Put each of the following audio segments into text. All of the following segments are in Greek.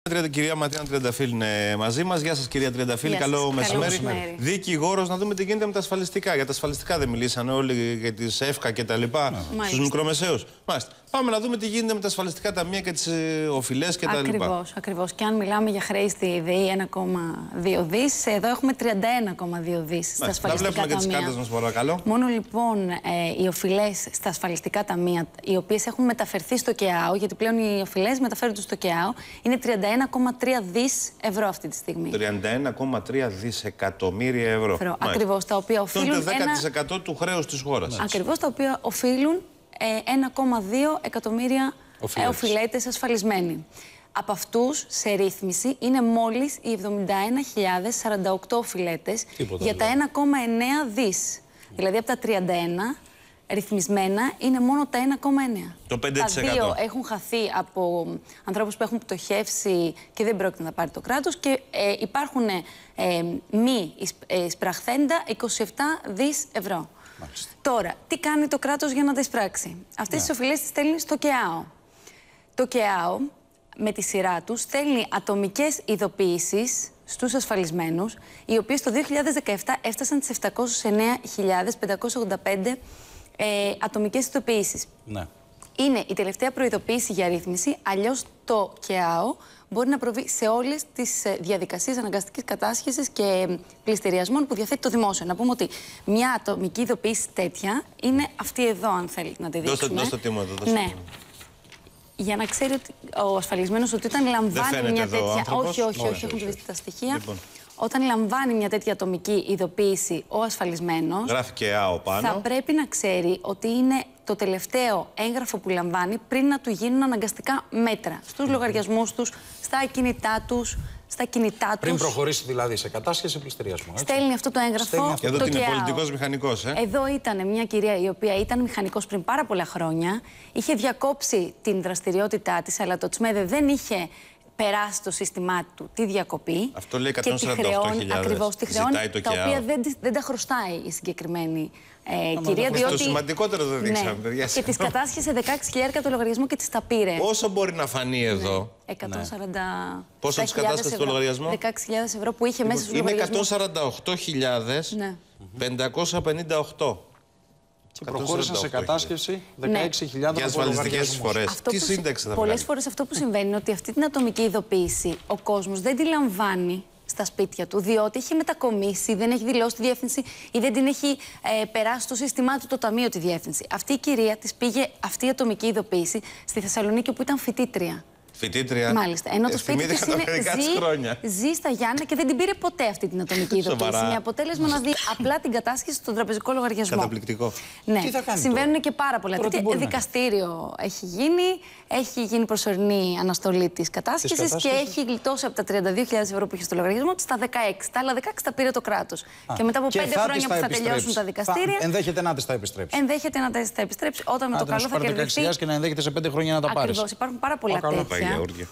Κυρία Ματίνα Τριανταφύλλου είναι μαζί μας. Γεια σας, κυρία Τριανταφύλλου. Καλό μεσημέρι. Δικηγόρος, να δούμε τι γίνεται με τα ασφαλιστικά. Για τα ασφαλιστικά δεν μιλήσανε όλοι, για τις ΕΦΚΑ και τα λοιπά, στους μικρομεσαίους. Μάλιστα. Πάμε να δούμε τι γίνεται με τα ασφαλιστικά ταμεία και τις οφειλές και τα λοιπά. Ακριβώς. Και αν μιλάμε για χρέη στη ΔΕΗ 1,2 δις, εδώ έχουμε 31,2 δις στα ασφαλιστικά ταμεία. Να βλέπουμε και τις κάρτες μας, παρακαλώ. Μόνο λοιπόν οι οφειλές στα ασφαλιστικά ταμεία, οι οποίες έχουν μεταφερθεί στο ΚΕΑΟ, γιατί πλέον οι οφειλές μεταφέρονται στο ΚΕΑΟ, είναι 31,3 δις ευρώ αυτή τη στιγμή. 31,3 δισεκατομμύρια ευρώ. Ακριβώς, τα οποία οφείλουν. Αυτό είναι 10% του χρέους της χώρας. Ακριβώς, τα οποία οφείλουν 1,2 εκατομμύρια οφειλέτες ασφαλισμένοι. Από αυτούς, σε ρύθμιση, είναι μόλις οι 71.048 οφειλέτες για τα 1,9 δις. Δηλαδή, από τα 31 ρυθμισμένα είναι μόνο τα 1,9. Το 5%. Τα δύο έχουν χαθεί από ανθρώπους που έχουν πτωχεύσει και δεν πρόκειται να πάρει το κράτος και υπάρχουν μη εισπραχθέντα 27 δις ευρώ. Μάλιστα. Τώρα, τι κάνει το κράτος για να τα εισπράξει? Αυτές τις οφειλές τις στέλνει στο ΚΕΑΟ. Το ΚΕΑΟ, με τη σειρά του, στέλνει ατομικές ειδοποιήσεις στους ασφαλισμένους, οι οποίες το 2017 έφτασαν τις 709.585 ατομικές ειδοποιήσεις. Ναι. Είναι η τελευταία προειδοποίηση για ρύθμιση, αλλιώς το ΚΕΑΟ μπορεί να προβεί σε όλες τις διαδικασίες αναγκαστικής κατάσχεσης και πληστηριασμών που διαθέτει το δημόσιο. Να πούμε ότι μια ατομική ειδοποίηση τέτοια είναι αυτή εδώ, αν θέλετε να τη δείξουμε. Δώστε το τίμο εδώ. Ναι. Για να ξέρει ότι ο ασφαλισμένος ότι όταν λαμβάνει μια τέτοια. Όχι, έχουν δει τα στοιχεία. Λοιπόν. Όταν λαμβάνει μια τέτοια ατομική ειδοποίηση ο ασφαλισμένος, γράφει ΚΕΑΟ πάνω, θα πρέπει να ξέρει ότι είναι το τελευταίο έγγραφο που λαμβάνει πριν να του γίνουν αναγκαστικά μέτρα στους λογαριασμούς τους, στα ακίνητά τους, στα κινητά τους. Πριν προχωρήσει δηλαδή σε κατάσχεση πληστηριασμού. Στέλνει αυτό το έγγραφο. Και εδώ το είναι ΚΕΑΟ. πολιτικός μηχανικός. Εδώ ήταν μια κυρία η οποία ήταν μηχανικός πριν πάρα πολλά χρόνια. Είχε διακόψει την δραστηριότητά της, αλλά το ΤΣΜΕΔΕ δεν είχε περάσει το σύστημά του τη διακοπή. Αυτό λέει 148.000. Ακριβώς, τη χρεώνει, τα οποία δεν τα χρωστάει η συγκεκριμένη κυρία. Διότι... Το σημαντικότερο δεν δείξαμε, παιδιά. Και της κατάσχεσε 16.000 το λογαριασμό και της τα πήρε. Πόσο μπορεί να φανεί εδώ? 140. Πόσο της κατάσχεσε το λογαριασμό? 16.000 ευρώ που είχε μέσα στους λογαριασμούς. Είναι 148.558. Και προχώρησαν σε κατάσχεση 16.000 για ασφαλιστικές εισφορές. Τι σύνταξη θα βγάλει? Πολλές φορές αυτό που συμβαίνει είναι ότι αυτή την ατομική ειδοποίηση ο κόσμος δεν τη λαμβάνει στα σπίτια του, διότι έχει μετακομίσει, δεν έχει δηλώσει τη διεύθυνση ή δεν την έχει περάσει στο σύστημά του το ταμείο τη διεύθυνση. Αυτή η κυρία της πήγε αυτή η ατομική ειδοποίηση στη Θεσσαλονίκη, όπου ήταν φοιτήτρια. Φοιτήτρια. Μάλιστα. Ενώ το σπίτι της ζει στα Γιάννα και δεν την πήρε ποτέ αυτή την ατομική ειδοποίηση. Με αποτέλεσμα να δει απλά την κατάσχεση στον τραπεζικό λογαριασμό. Καταπληκτικό. Ναι. Τι θα κάνει συμβαίνουν τώρα? και πάρα πολλά. Δικαστήριο έχει γίνει προσωρινή αναστολή της κατάσχεσης και έχει γλιτώσει από τα 32.000 ευρώ που είχε στο λογαριασμό της στα 16. Τα άλλα 16 τα πήρε το κράτος. Και μετά από 5 χρόνια που θα τελειώσουν τα δικαστήρια. Ενδέχεται να της τα επιστρέψει. Ενδέχεται να της τα επιστρέψει όταν με το καλό θα κερδιθεί. Και να ενδέχεται σε 5 χρόνια να τα πάρει. Ακριβώς. Υπάρχουν πάρα πολλά τέτοια.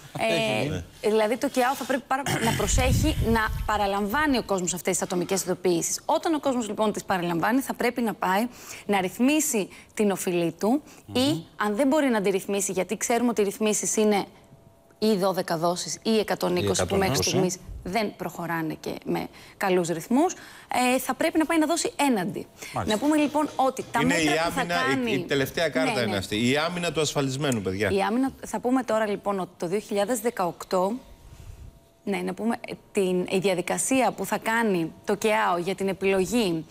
Δηλαδή το ΚΕΑΟ θα πρέπει να προσέχει να παραλαμβάνει ο κόσμος αυτές τις ατομικές ειδοποιήσεις. Όταν ο κόσμος λοιπόν τις παραλαμβάνει, θα πρέπει να πάει να ρυθμίσει την οφειλή του ή αν δεν μπορεί να τη ρυθμίσει, γιατί ξέρουμε ότι οι ρυθμίσεις είναι ή 12 δόσεις ή 120 που μέχρι στιγμής δεν προχωράνε και με καλούς ρυθμούς, θα πρέπει να πάει να δώσει έναντι. Μάλιστα. Να πούμε λοιπόν ότι τα είναι μέτρα η άμυνα, που θα κάνει... η τελευταία κάρτα είναι αυτή, η άμυνα του ασφαλισμένου, παιδιά. Η άμυνα, θα πούμε τώρα λοιπόν ότι το 2018, να πούμε η διαδικασία που θα κάνει το ΚΕΑΟ για την επιλογή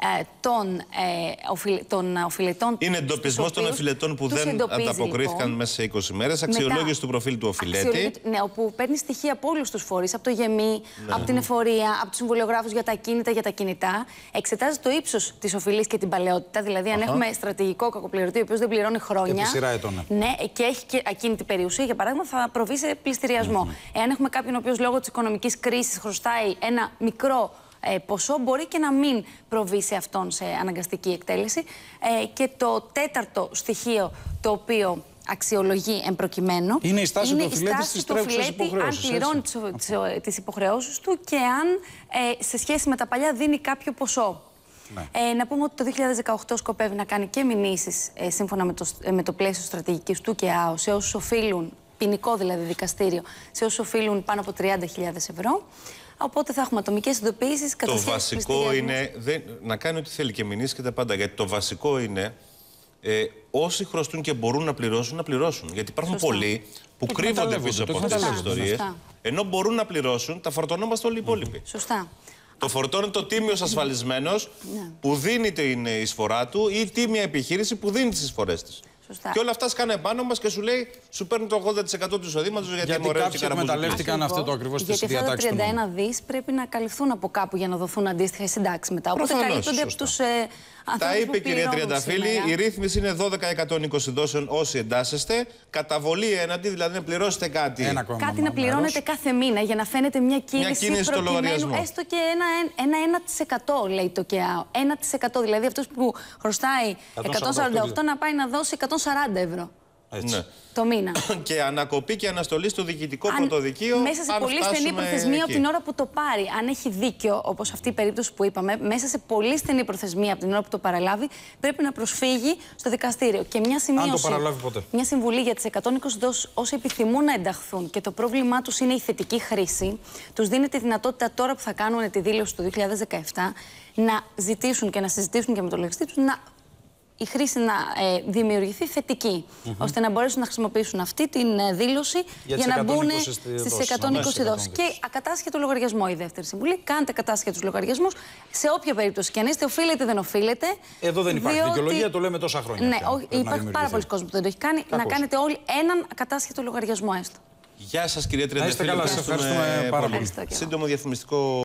των οφειλετών. Είναι εντοπισμός των οφειλετών που δεν ανταποκρίθηκαν λοιπόν μέσα σε 20 μέρες, αξιολόγηση του προφίλ του οφειλέτη. Ναι, όπου παίρνει στοιχεία από όλους τους φορείς, από το ΓΕΜΗ, από την εφορία, από τους συμβολιογράφους για τα ακίνητα, για τα κινητά. Εξετάζει το ύψος της οφειλής και την παλαιότητα. Δηλαδή, αν έχουμε στρατηγικό κακοπληρωτή, ο οποίος δεν πληρώνει χρόνια. Και τη σειρά ετών. Ναι, και έχει και ακίνητη περιουσία, για παράδειγμα, θα προβεί σε πληστηριασμό. Εάν έχουμε κάποιον ο οποίος λόγω της οικονομικής κρίσης χρωστάει ένα μικρό ποσό, μπορεί και να μην προβεί σε αυτόν σε αναγκαστική εκτέλεση. Και το τέταρτο στοιχείο το οποίο αξιολογεί εμπροκειμένου είναι η στάση του οφειλέτη στις τρέχουσες υποχρεώσεις. Αν πληρώνει τις υποχρεώσεις του και αν σε σχέση με τα παλιά δίνει κάποιο ποσό. Ναι. Να πούμε ότι το 2018 σκοπεύει να κάνει και μηνύσεις σύμφωνα με το πλαίσιο στρατηγικής του ΚΕΑΟ σε όσους οφείλουν ποινικό δηλαδή δικαστήριο, σε όσους οφείλουν πάνω από 30.000 ευρώ. Οπότε θα έχουμε ατομικές ειδοποιήσεις. Το βασικό είναι να κάνει ό,τι θέλει και μηνύσεις και τα πάντα. Γιατί το βασικό είναι όσοι χρωστούν και μπορούν να πληρώσουν, να πληρώσουν. Γιατί υπάρχουν πολλοί που κρύβονται πίσω από αυτές τις ιστορίες. Ενώ μπορούν να πληρώσουν, τα φορτωνόμαστε όλοι οι υπόλοιποι. Σωστά. Το φορτώνει το τίμιος ασφαλισμένος που δίνει την εισφορά του ή τίμια επιχείρηση που δίνει τις εισφορές της. Και όλα αυτά σκάνε επάνω μας και σου λέει, σου παίρνουν το 80% του εισοδήματος γιατί είναι ωραίο και καραμπουζουκλής. εκμεταλλεύτηκαν αυτό το ακριβώς της διατάξεις του νόμου. Γιατί αυτά τα 31 δις πρέπει να καλυφθούν από κάπου για να δοθούν αντίστοιχα συντάξεις μετά. Οπότε καλύπτονται από τους τα είπε η κυρία Τριανταφύλλη, η ρύθμιση είναι 12.120 δόσεων όσοι εντάσσεστε. Καταβολή έναντι, δηλαδή να πληρώσετε κάτι. Κάτι να πληρώνετε κάθε μήνα για να φαίνεται μια κίνηση στο λογαριασμό. Έστω και ένα 1% λέει το ΚΕΑΟ. 1% δηλαδή αυτός που χρωστάει 148 να πάει να δώσει 140 ευρώ. Ναι. Το μήνα. Και ανακοπή και αναστολή στο διοικητικό πρωτοδικείο. Μέσα σε πολύ στενή προθεσμία από την ώρα που το πάρει. Αν έχει δίκιο, όπως αυτή η περίπτωση που είπαμε, μέσα σε πολύ στενή προθεσμία από την ώρα που το παραλάβει, πρέπει να προσφύγει στο δικαστήριο. Και μια σημείωση. Αν το παραλάβει ποτέ. Μια συμβουλή για τις 120 δόσεις όσοι επιθυμούν να ενταχθούν και το πρόβλημά τους είναι η θετική χρήση, τους δίνει τη δυνατότητα τώρα που θα κάνουν τη δήλωση του 2017 να ζητήσουν και να συζητήσουν και με το λογιστή τους η χρήση να δημιουργηθεί θετική, ώστε να μπορέσουν να χρησιμοποιήσουν αυτή τη δήλωση για να μπουν στις 120 δόσεις. Και ακατάσχετο λογαριασμό η δεύτερη συμβουλή. Κάντε κατάσχετους λογαριασμούς σε όποια περίπτωση και αν είστε, οφείλετε ή δεν οφείλετε. Εδώ δεν υπάρχει δικαιολογία, το λέμε τόσα χρόνια. Ναι, υπάρχει πάρα πολλοί κόσμοι που δεν το έχει κάνει. Να κάνετε όλοι έναν ακατάσχετο λογαριασμό έστω. Γεια σας κυρία Τριανταφύλλη. Ευχαριστούμε πάρα πολύ. Σύντομο διαφημιστικό.